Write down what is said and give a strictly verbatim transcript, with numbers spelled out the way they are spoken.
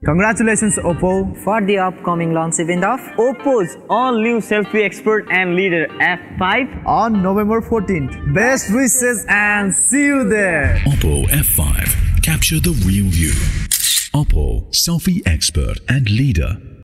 Congratulations Oppo for the upcoming launch event of Oppo's all-new selfie expert and leader F five on November fourteenth. Best wishes and see you there. Oppo F five. Capture the real you. Oppo, selfie expert and leader.